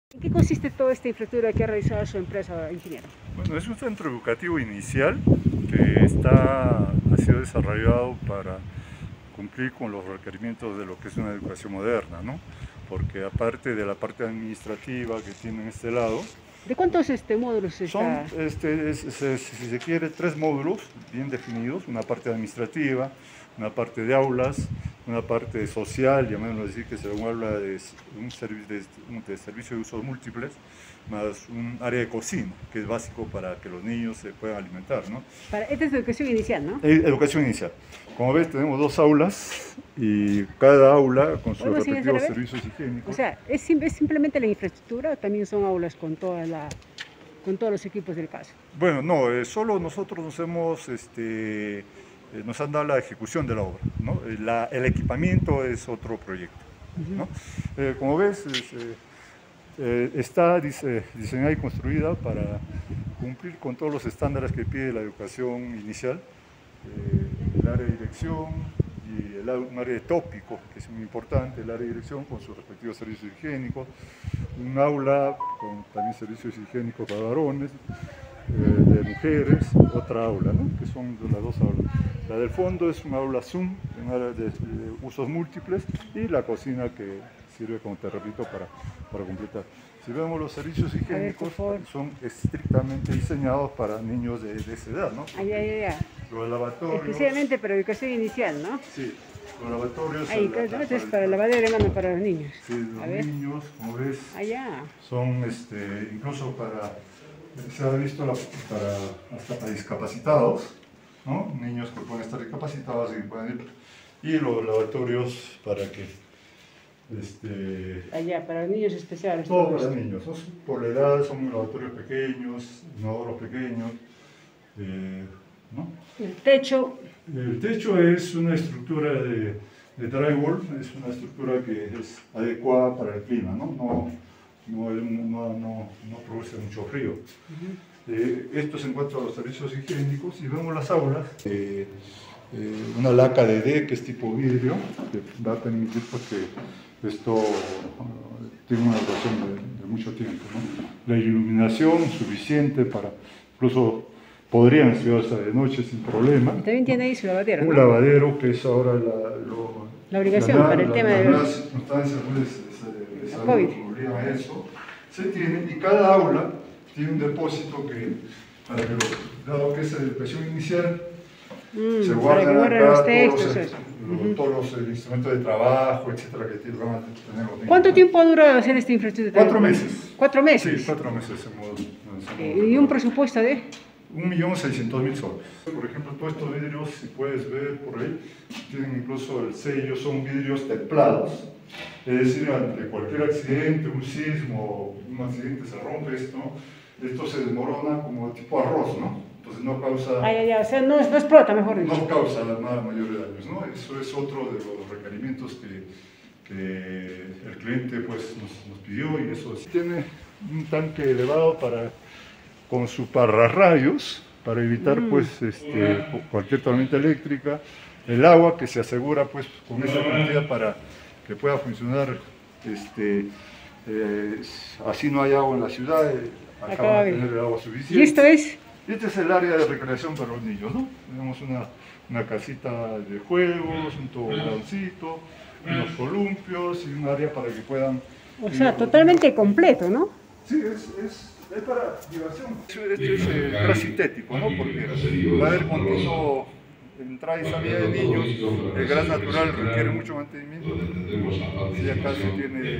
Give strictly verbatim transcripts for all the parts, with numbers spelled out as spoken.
¿En qué consiste toda esta infraestructura que ha realizado su empresa, ingeniero? Bueno, es un centro educativo inicial que está, ha sido desarrollado para cumplir con los requerimientos de lo que es una educación moderna, ¿no? Porque aparte de la parte administrativa que tiene en este lado, ¿De cuántos este, módulos son, está? este, es- es- si se quiere, tres módulos bien definidos: una parte administrativa, una parte de aulas, una parte social, llamémoslo así, que se habla de s- un, servi- de, un- de servicio de usos múltiples, más un área de cocina, que es básico para que los niños se puedan alimentar, ¿no? Para, esta es educación inicial, ¿no? E- Educación inicial. Como ves, tenemos dos aulas y cada aula con sus ¿Podemos ir a hacer a respectivos ver? servicios O higiénicos. sea, ¿es, sim- es simplemente la infraestructura o también son aulas con, toda la, con todos los equipos del caso? Bueno, no, eh, solo nosotros nos hemos, este, eh, nos han dado la ejecución de la obra, ¿no? Eh, la- el equipamiento es otro proyecto, ¿no? Eh, como ves, es, eh, eh, está dise- diseñada y construida para cumplir con todos los estándares que pide la educación inicial, eh, el área de dirección y el, au- un área de tópico, que es muy importante, el área de dirección con sus respectivos servicios higiénicos, un aula con también servicios higiénicos para varones, eh, de mujeres, otra aula, ¿no? Que son las dos aulas. La del fondo es un aula Zoom, un área de, de usos múltiples, y la cocina que sirve, como te repito, para, para completar. Si vemos los servicios por higiénicos, favor. son estrictamente diseñados para niños de, de esa edad, ¿no? Ay, ay, ay. Los lavatorios, Especialmente para educación inicial, ¿no? sí, los lavatorios, Ahí, la- la- claro, es para lavadero de mano para los niños. sí, los A ver, niños, como ves, allá. son este, incluso para, se ha visto la- para, hasta para discapacitados, ¿no? Niños que pueden estar discapacitados y pueden ir, y los lavatorios para que, este, Allá, para los niños especiales. todo todo para esto. niños, ¿no? Por la edad son lavatorios pequeños, inodoros pequeños, eh, ¿no? El techo, El techo es una estructura de, de drywall, es una estructura que es adecuada para el clima, ¿no? No, no, no, no, no produce mucho frío. Eh, esto se encuentra en los servicios higiénicos y vemos las aulas. Eh, eh, una laca de D que es tipo vidrio, que va a permitir pues, que esto uh, tenga una duración de, de mucho tiempo, ¿no? La iluminación suficiente para, incluso podrían estudiarse de noche sin problema. y también tiene ahí su lavadero, Un ¿no? lavadero, que es ahora la, lo- La obligación la- para el la- tema las de- nuevas circunstancias pues, de, de, de salud COVID. que obligan a eso, se tiene, y cada aula tiene un depósito que, para que, lo- dado que es de educación inicial, Mm, se para que guardan guarden acá los textos. todos, los, eso. los- todos los eh, instrumentos de trabajo, etcétera, que tienen- van a tener los niños. ¿Cuánto tiempo ha durado hacer esta infraestructura? Cuatro meses. ¿Cuatro meses? Sí, cuatro meses hemos... hemos- Eh, ¿Y un presupuesto de? Un millón seiscientos mil soles. Por ejemplo, todos estos vidrios, si puedes ver por ahí, tienen incluso el sello, son vidrios templados. Es decir, ante cualquier accidente, un sismo, un accidente se rompe esto, esto se desmorona como tipo arroz, ¿no? Entonces no causa, Ay, ay, ay, o sea, no, no explota, mejor dicho. no causa nada mayores daños, ¿no? Eso es otro de los requerimientos que, que el cliente pues, nos, nos pidió, y eso sí. Tiene un tanque elevado para, con su pararrayos, para evitar Mm. pues, este, cualquier tormenta eléctrica, el agua que se asegura pues, con esa cantidad para que pueda funcionar, este, eh, así no hay agua en la ciudad, eh, acá Acá van va a bien. tener el agua suficiente. ¿Y esto es? Este es el área de recreación para los niños, ¿no? Tenemos una, una casita de juegos, un tobogancito, unos columpios y un área para que puedan... O sea, totalmente completo, ¿no? Sí, es, es, es para diversión. Este es eh, grasintético, ¿no? Porque va a haber continuo entrada y salida de niños. El gas natural requiere mucho mantenimiento. Y acá se tiene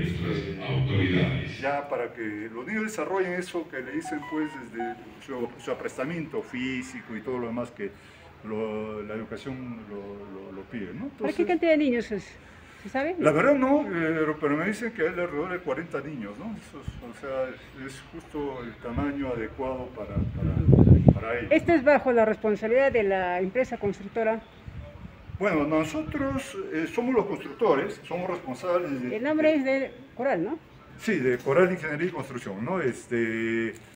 este, ya para que los niños desarrollen eso que le dicen pues desde su, su aprestamiento físico y todo lo demás que lo- la educación lo, lo, lo pide, ¿no? ¿Para Entonces, qué cantidad de niños es? ¿Se sabe? la verdad no, eh, pero me dicen que hay alrededor de cuarenta niños, ¿no? Eso es- o sea, es, es justo el tamaño adecuado para, para, para ellos. Esto es bajo la responsabilidad de la empresa constructora. Bueno, nosotros eh, somos los constructores, somos responsables de... El nombre es de Coral, ¿no? Sí, de Coral Ingeniería y Construcción, ¿no? Este,